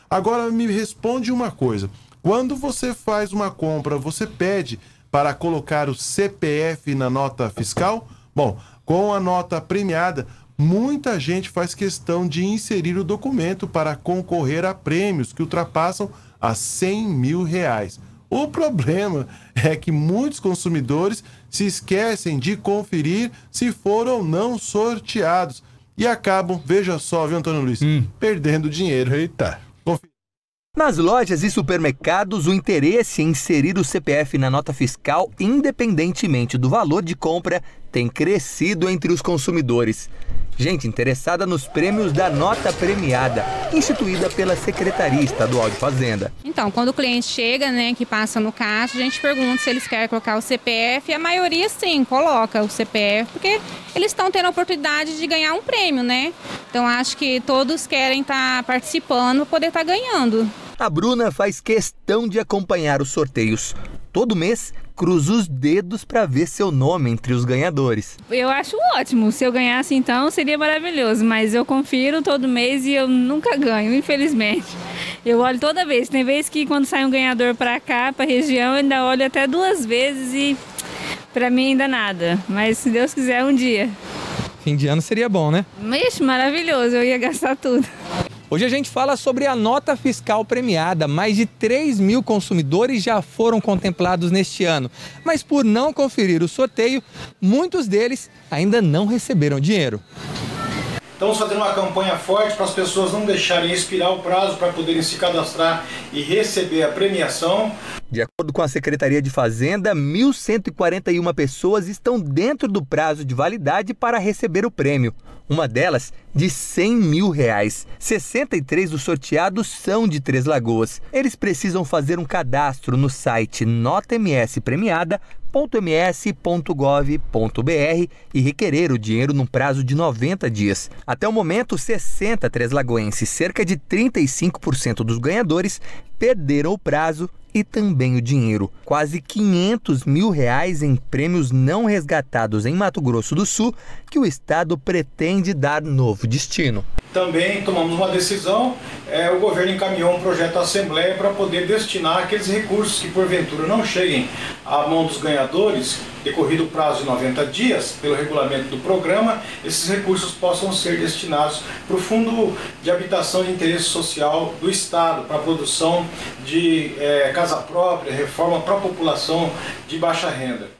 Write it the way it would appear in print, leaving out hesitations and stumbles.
Agora me responde uma coisa. Quando você faz uma compra, você pede para colocar o CPF na nota fiscal? Bom, com a nota premiada, muita gente faz questão de inserir o documento para concorrer a prêmios que ultrapassam a R$100 mil. O problema é que muitos consumidores se esquecem de conferir se foram ou não sorteados e acabam, veja só, viu, Antônio Luiz, perdendo dinheiro. Eita. Nas lojas e supermercados, o interesse em inserir o CPF na nota fiscal, independentemente do valor de compra, tem crescido entre os consumidores. Gente interessada nos prêmios da nota premiada, instituída pela Secretaria Estadual de Fazenda. Então, quando o cliente chega, né, que passa no caixa, a gente pergunta se eles querem colocar o CPF, e a maioria sim, coloca o CPF, porque eles estão tendo a oportunidade de ganhar um prêmio, né? Então, acho que todos querem estar participando para poder estar ganhando. A Bruna faz questão de acompanhar os sorteios. Todo mês, cruza os dedos para ver seu nome entre os ganhadores. Eu acho ótimo. Se eu ganhasse, então, seria maravilhoso. Mas eu confiro todo mês e eu nunca ganho, infelizmente. Eu olho toda vez. Tem vez que quando sai um ganhador para cá, para a região, eu ainda olho até 2 vezes e para mim ainda nada. Mas se Deus quiser, um dia. Fim de ano seria bom, né? Ixi, maravilhoso. Eu ia gastar tudo. Hoje a gente fala sobre a nota fiscal premiada. Mais de 3 mil consumidores já foram contemplados neste ano. Mas por não conferir o sorteio, muitos deles ainda não receberam dinheiro. Estamos fazendo uma campanha forte para as pessoas não deixarem expirar o prazo para poderem se cadastrar e receber a premiação. De acordo com a Secretaria de Fazenda, 1.141 pessoas estão dentro do prazo de validade para receber o prêmio. Uma delas de R$100 mil. 63 dos sorteados são de Três Lagoas. Eles precisam fazer um cadastro no site notamspremiada.ms.gov.br e requerer o dinheiro num prazo de 90 dias. Até o momento, 60 treslagoenses, cerca de 35% dos ganhadores, perderam o prazo e também o dinheiro. Quase R$500 mil em prêmios não resgatados em Mato Grosso do Sul, que o Estado pretende dar novo destino. Também tomamos uma decisão, o governo encaminhou um projeto à Assembleia para poder destinar aqueles recursos que porventura não cheguem à mão dos ganhadores, decorrido o prazo de 90 dias, pelo regulamento do programa, esses recursos possam ser destinados para o Fundo de Habitação de Interesse Social do Estado, para a produção de casa própria, reforma para a população de baixa renda.